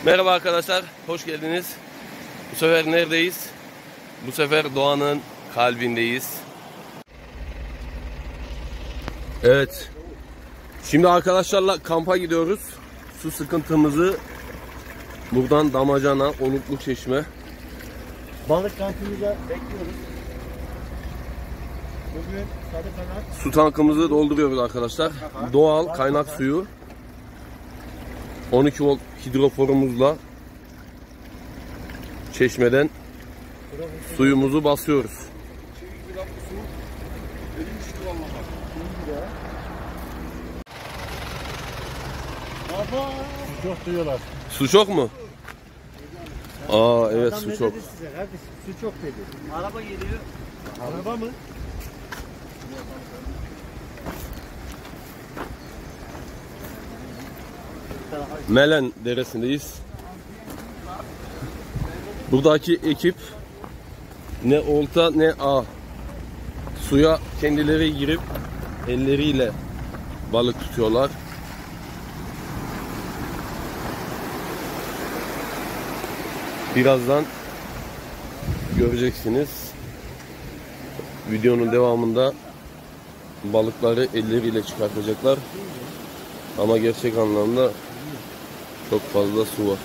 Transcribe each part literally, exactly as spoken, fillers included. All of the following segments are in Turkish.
Merhaba arkadaşlar, hoş geldiniz. Bu sefer neredeyiz? Bu sefer doğanın kalbindeyiz. Evet. Şimdi arkadaşlarla kampa gidiyoruz. Su sıkıntımızı buradan Damacana, Oluklu Çeşme. Balık kampımıza bekliyoruz. Bugün sarı kanat. Su tankımızı dolduruyoruz arkadaşlar. Doğal kaynak suyu. on iki volt hidroforumuzla çeşmeden suyumuzu basıyoruz. Baba. Su çok diyorlar. Su çok mu? Aa evet, Adam su ne çok. dedi size kardeşim? Su çok dedi. Araba geliyor. Araba mı? Melen Deresi'ndeyiz. Buradaki ekip ne olta ne ağ, suya kendileri girip elleriyle balık tutuyorlar. Birazdan göreceksiniz. Videonun devamında balıkları elleriyle çıkartacaklar. Ama gerçek anlamda çok fazla su var.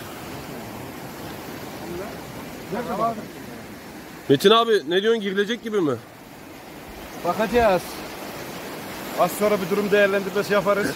Metin abi ne diyorsun, girilecek gibi mi? Bakacağız. Az sonra bir durum değerlendirmesi yaparız.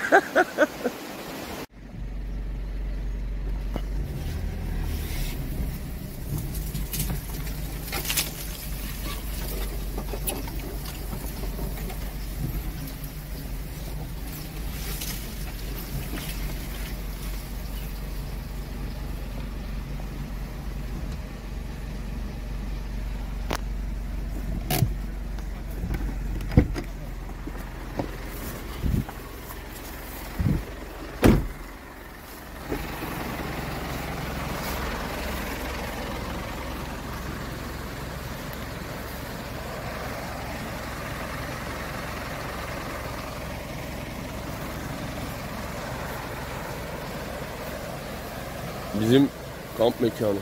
Bizim kamp mekanı.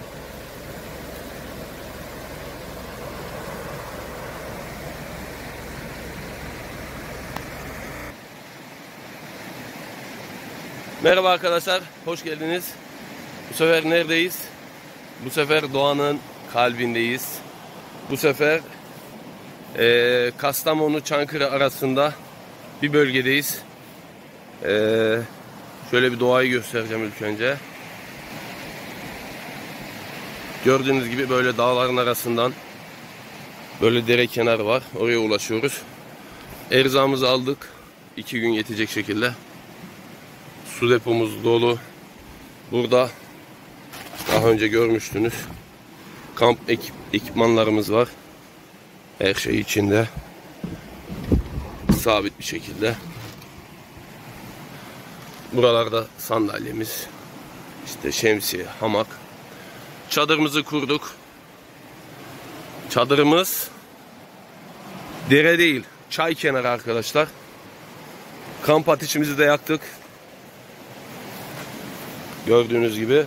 Merhaba arkadaşlar, hoş geldiniz. Bu sefer neredeyiz? Bu sefer doğanın kalbindeyiz. Bu sefer e, Kastamonu Çankırı arasında bir bölgedeyiz. E, şöyle bir doğayı göstereceğim ilk önce. Gördüğünüz gibi böyle dağların arasından böyle dere kenarı var. Oraya ulaşıyoruz. Erzağımızı aldık. iki gün yetecek şekilde. Su depomuz dolu. Burada daha önce görmüştünüz. Kamp ekip, ekipmanlarımız var. Her şey içinde. Sabit bir şekilde. Buralarda sandalyemiz, işte şemsiye, hamak. Çadırımızı kurduk. Çadırımız dere değil, çay kenarı arkadaşlar. Kamp ateşimizi de yaktık. Gördüğünüz gibi.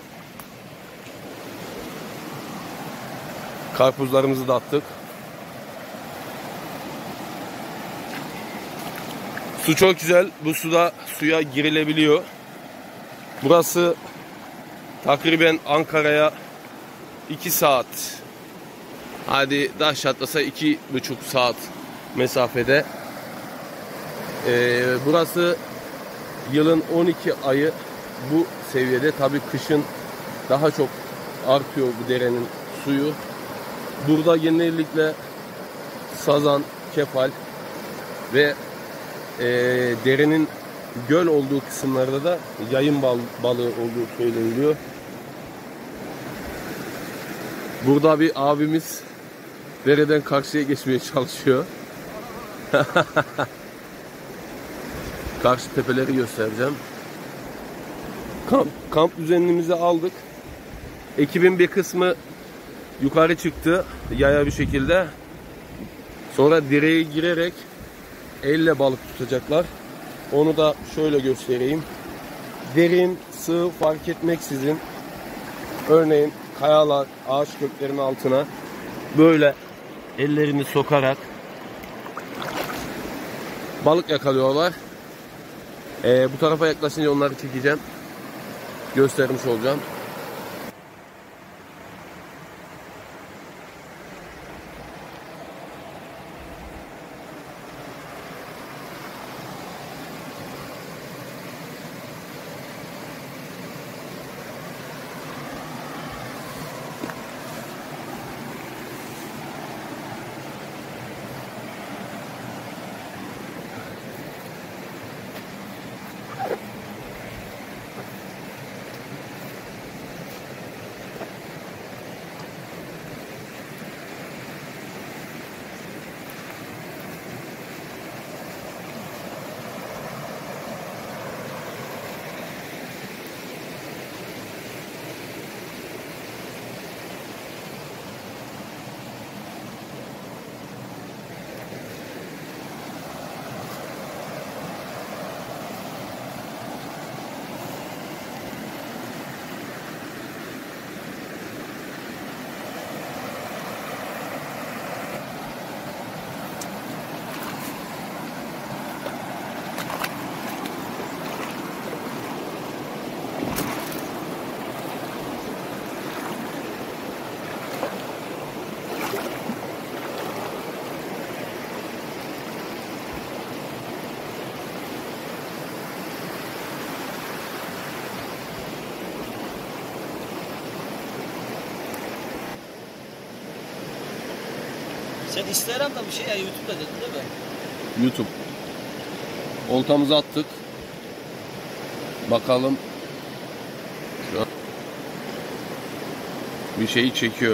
Karpuzlarımızı da attık. Su çok güzel. Bu suda suya girilebiliyor. Burası takriben Ankara'ya iki saat, hadi taş çatlasa iki buçuk saat mesafede. Ee, burası yılın on iki ayı bu seviyede. Tabii kışın daha çok artıyor bu derenin suyu. Burada genellikle sazan, kefal ve e, derenin göl olduğu kısımlarda da yayın bal balığı olduğu söyleniliyor. Burada bir abimiz dereden karşıya geçmeye çalışıyor. Karşı tepeleri göstereceğim. Kamp, kamp düzenimizi aldık. Ekibin bir kısmı yukarı çıktı yaya bir şekilde. Sonra dereye girerek elle balık tutacaklar. Onu da şöyle göstereyim. derin, sığ fark etmeksizin örneğin kayalar, ağaç köklerinin altına böyle ellerini sokarak balık yakalıyorlar. Ee, bu tarafa yaklaşınca onları çekeceğim. Göstermiş olacağım. Sen Instagram'da bir şey ya YouTube'da dedin değil mi? YouTube. Oltamızı attık. Bakalım. Şu an bir şeyi çekiyor.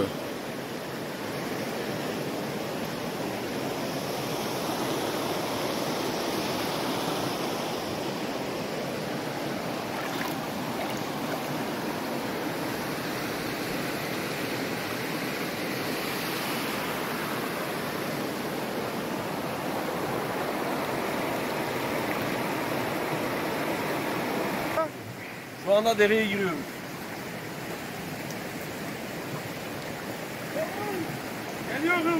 Şu anda dereye giriyoruz. Geliyorum.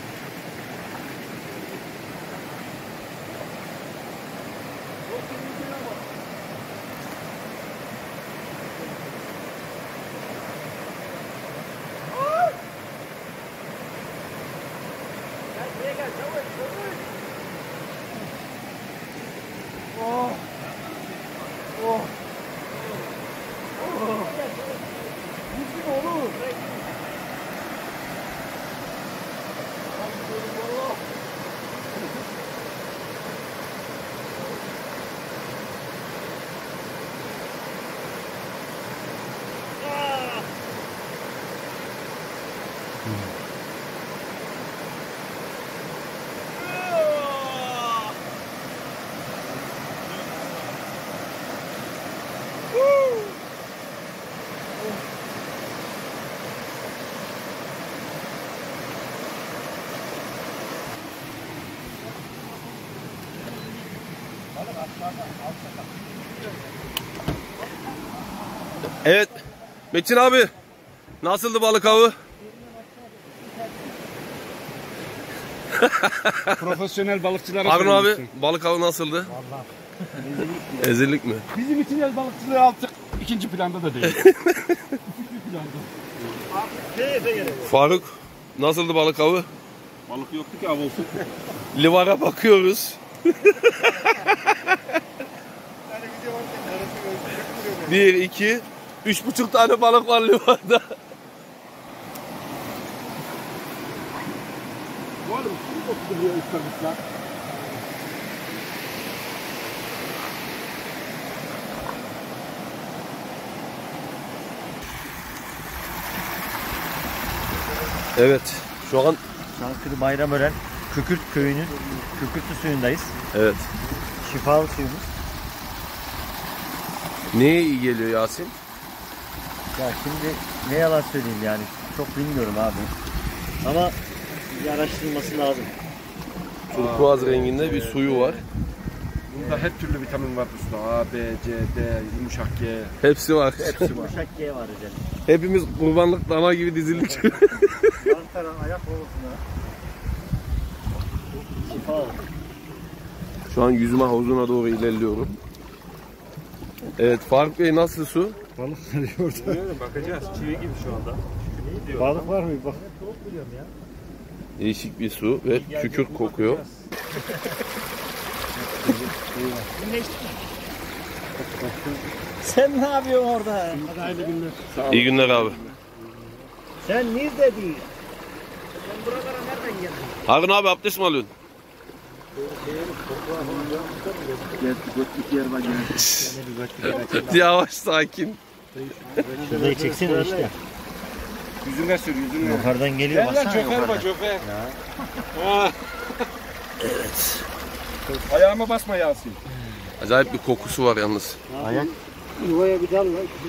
Evet. Metin abi. Nasıldı balık avı? Profesyonel balıkçılara Harun abi söylemiştim. balık avı nasıldı? Vallahi. Ezillik mi? Bizim için el balıkçılığı artık ikinci planda da değil. Keyfe gelelim. Faruk nasıldı balık avı? Balık yoktu ki av olsun. Livara bakıyoruz. Bir, iki, üç buçuk tane balık var livarda. Bu arada kim oturuyor istemişler? Evet, şu an Çankırı Bayramören Kükürt köyünün Kükürtlü suyundayız. evet. Şifalı suyumuz. Neye iyi geliyor Yasin? Ya şimdi ne yalan söyleyeyim yani çok bilmiyorum abi. Ama bir araştırılması lazım. Turkuaz renginde bir suyu var. Bunda her türlü vitamin var usta. A, B, C, D, yumuşak G. Hepsi var. Hepsi var. Yumuşak G var özellikle. Hepimiz kurbanlık dana gibi dizildik. Yan taraf ayak olsun Şifa olsun. Şu an yüzme havuzuna doğru ilerliyorum. Evet Faruk Bey, nasıl su? Balık arıyor orada. Bakacağız. Çivi gibi şu anda. Balık var mı? Bak. Değişik bir su ve kükürt kokuyor. Sen ne yapıyorsun orada? Hadi hayırlı günler. İyi günler abi. Sen nerede değil? Sen buralara nereden geldin? Harun abi, abdest mi alıyorsun? Gel, götlük yer var gel. Yavaş, sakin. Şurayı çeksene işte. Yüzüne sür, yüzüne. Yukarıdan geliyor. Gel lan baksana çöfer yukarıdan. bak çöfer. Ha. Evet. Ayağıma basma Yasin. Acayip bir kokusu var yalnız. Ayak. Yuvaya bir dal lan.